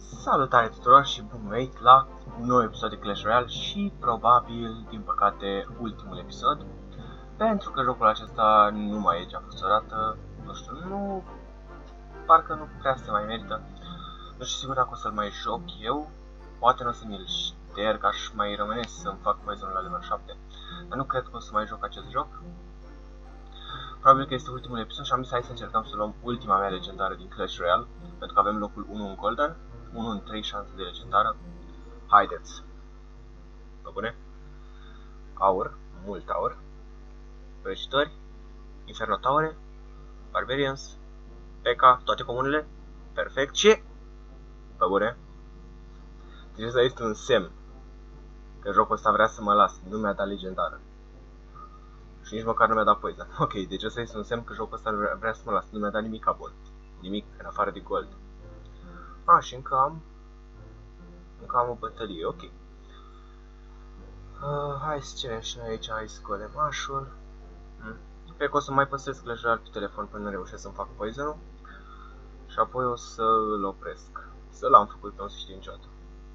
Salutare tuturor și bun venit la un nou episod de Clash Royale și probabil, din păcate, ultimul episod. Pentru că jocul acesta nu mai e ce a fost odată, nu știu, nu, parcă nu prea se mai merită. Nu știu sigur dacă o să-l mai joc eu, poate nu o să mi-l șterg, aș mai rămâne să-mi fac poison la level 7. Dar nu cred că o să mai joc acest joc. Probabil că este ultimul episod și am zis hai să încercăm să luăm ultima mea legendară din Clash Royale, pentru că avem locul 1 în Golden, 1 în 3 șanse de legendară. Haideți! Pe bune? Aur, mult aur, prăjitori, Inferno Tower, Barbarians, P.K., toate comunele, perfect și... Pe bune? Deci ăsta este un semn că jocul ăsta vrea să mă las, nu mi-a dat legendară. Și nici măcar nu mi-a dat poison. Ok, deci ăsta este un semn că jocul ăsta vrea să mă las, nu mi-a dat nimic bun. Nimic în afară de gold. Și încă am o bătălie, ok. Hai să cerem și noi aici, hai să scoatem așul. Cred că o să mai păstrez Clash Royale pe telefon până reușesc să-mi fac poison-ul. Și apoi o să-l opresc. Să l-am făcut, nu o să știu niciodată.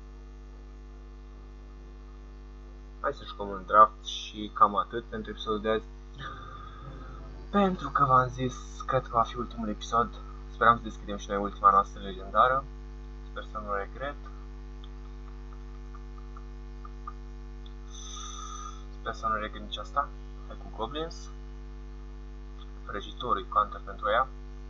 Hai să jucăm un draft și cam atât pentru episodul de azi. Pentru că v-am zis, cred că va fi ultimul episod. Speram să deschidem și noi ultima noastră legendară. Sper să nu regret. Sper să nu regret nici asta. Hai cu Goblins. Prăjitorul counter pentru ea.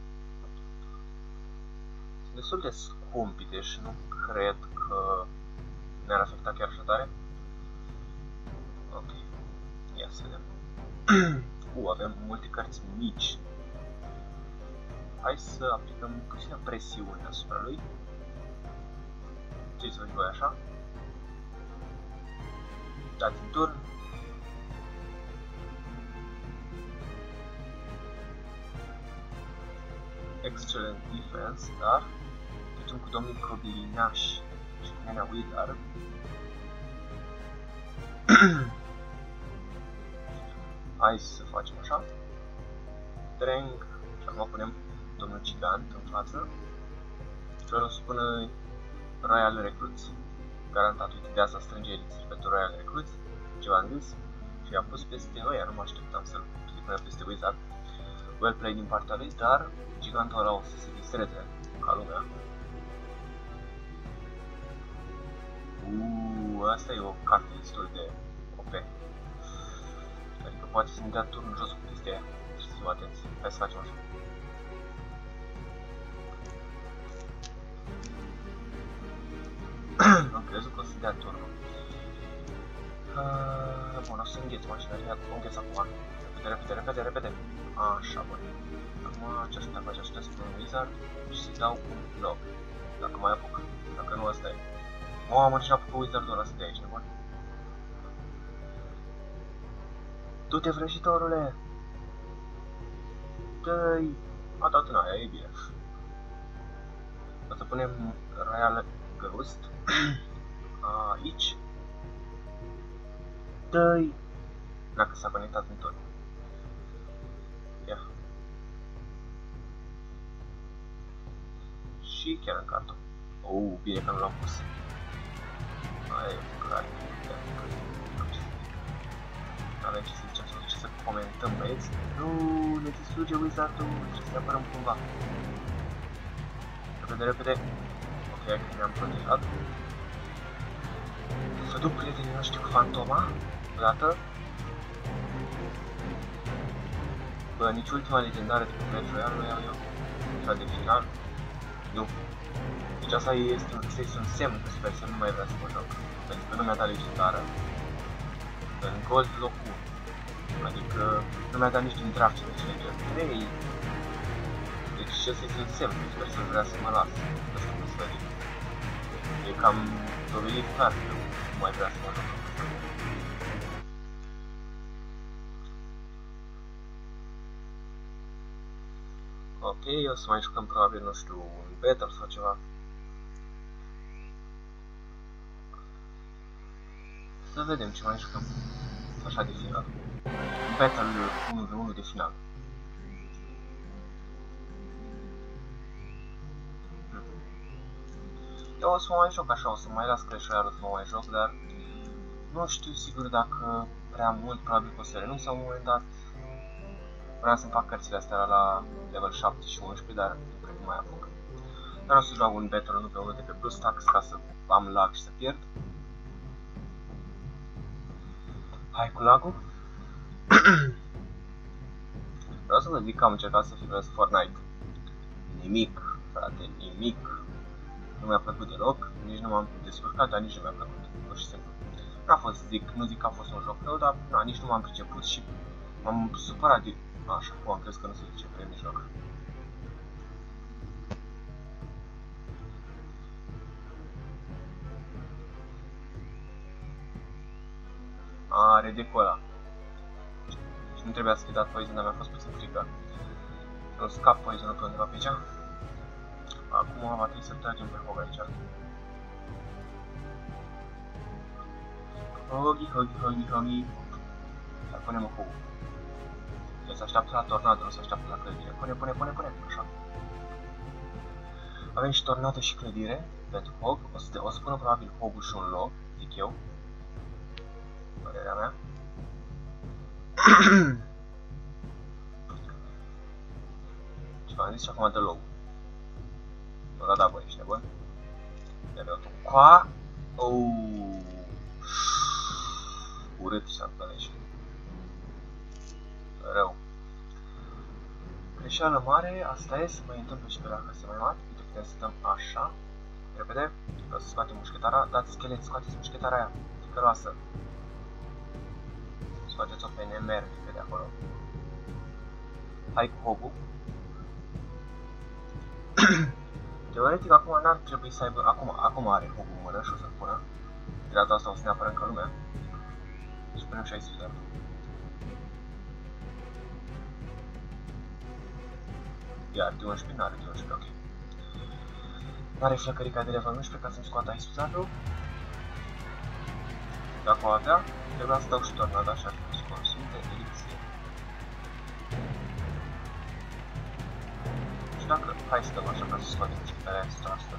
Sunt destul de scumpi, deci nu cred că ne-ar afecta chiar așa tare. Ok. Ia să vedem. Avem multe cărți mici. Hai să aplicăm puțină presiune asupra lui. Ce să faci voi așa? Dați-mi turn. Excellent defense, dar trecem cu domnul Coblinaș și cu nenea Wizard. Hai să facem așa. Drang. Și acum punem domnul Gigant în față. Și o să spună Royal Recruits. Garantat, uite, de asta strânge elixir pentru Royal Recruits. Ce v-am zis. Și i-a pus peste noi, iar nu mă așteptam să-l pună peste Wizard. Well play din partea lui, dar gigantul ăla o să se distreze ca lumea. Asta e o carte destul de OP. Adică poate să-mi dea turnul jos cu chestia aia. Trebuie să fim atenți. Hai să facem așa. Am crezut că o să dea turnul. Bun, o să îngheț mașinăria. O îngheț acum. Repede. Așa, bun. Acum ce aș face? Aș să pun un Wizard și să dau un loc. Dacă mai apuc. Dacă nu, asta e. Mamă, ce-a făcut Wizardul ăla să dea aici, nebun. Du-te, vrăjitorule! Dă-i! A dat în aia, e bine. O să punem Royal Ghost aici. Dă-i! Dacă s-a conectat în tot. Ia. Și chiar în carton. Bine că nu l-am pus. Aia e clar. Avem ce să zicem, ce să comentăm, băieți. Nu, ne distruge Wizard-ul, trebuie să ne apărăm cumva. Repede. Ok, că ne-am protejat. Să duc prietenii noștri cu Fantoma, odată. Bă, nici ultima legendară de pe Clash Royale nu iau eu. Cea de final. Nu. Deci asta este un semn că sper să nu mai vrea să mă joc. Pentru că nu mi-a dat legendară. În gold locul. Adică nu mi-a dat nici din draft și nici legend 3. Deci ăsta este un semn. Sper să vrea să mă las. Asta cum să zic. E cam dovedit clar că nu mai vrea să mă joc. Ok, o să mai jucăm probabil, nu știu, un battle sau ceva. Să vedem ce mai jucăm. Așa de final. Un battle 1v1 de final. Eu o să mă mai joc așa, o să mai las Clash Royale, o să mă mai joc, dar nu știu sigur dacă prea mult, probabil că o să renunț la un moment dat. Vreau să-mi fac cărțile astea la level 7 și 11, dar nu cred că mai apuc. Dar o să joc un battle, nu pe unul de pe BlueStacks, ca să am lag și să pierd. Hai cu lagul. Vreau să vă zic că am încercat să filmez Fortnite. Nimic, frate, nimic. Nu mi-a plăcut deloc, nici nu m-am descurcat, dar nici nu mi-a plăcut, pur și simplu. Nu zic că a fost un joc rău, dar nici nu m-am priceput și m-am supărat de... Așa, am crezut că nu se duce pe mijloc. Are decola. Și nu trebuia să fi dat poison, dar mi-a fost puțin frică. Să nu scap poisonul pe undeva pe aici. Acum va trebui să tragem pe hog aici. Hogi. Hai, punem hogul. El se așteaptă la tornado, nu se așteaptă la clădire. Pune. Așa. Avem și tornado și clădire pentru hog. O să punem probabil hogul și un loc, zic eu. Părerea mea. Ce v-am zis și acum dă low. Nu da, bă, ești nebun. Ia de-o tu. Coa! Urât și s-a aici. Rău. Greșeală mare, asta e, să mai întâmplă și pe la case mai mari. Uite, putem să dăm așa. Repede. O să scoatem mușchetara. Dați schelet, scoateți mușchetara aia. Ticăloasă. Scoateți-o pe nemer de acolo. Hai cu hogul. Teoretic acum n-ar trebui să aibă, acum are hogul în mână și o să-l pună. De data asta o să ne apărăm ca lumea. Și punem și aici sfidar. Iar de 11, n-are de 11, ok. N-are flăcărica de level 11 ca să-mi scoată aici sfidar. Dacă o avea, trebuia să dau și tornada așa că să consum de elixir. Și dacă, hai să dăm așa ca să scoatem mușchetarea aia 100%.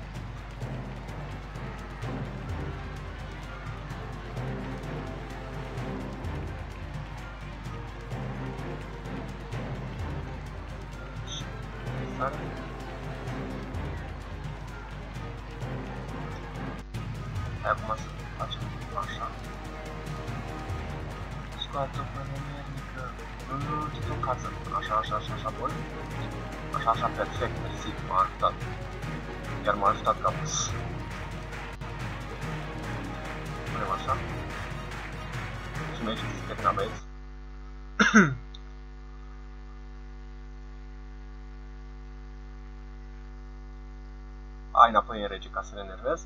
Hai acum să facem așa. Scoate-o pe nemernică. Nu, ce-o cață. Așa, bun. Așa, perfect, mersi, m-a ajutat. Chiar m-a ajutat capul. Punem așa. Și mergi să termina, băieți. Hai înapoi în rege ca să le enervez.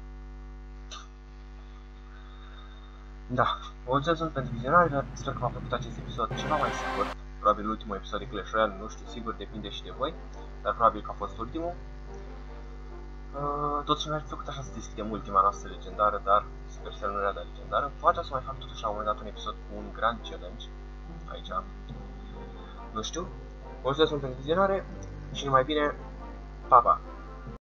Da, vă mulțumesc pentru vizionare, sper că v-a plăcut acest episod ceva mai scurt. Probabil ultimul episod de Clash Royale, nu știu sigur, depinde și de voi, dar probabil că a fost ultimul. Totuși mi-ar fi făcut așa să deschidem ultima noastră legendară, dar sper să nu era de legendară. Poate o să mai fac totuși la un moment dat un episod cu un grand challenge, aici. Nu știu, vă mulțumesc pentru vizionare și numai bine, pa, pa!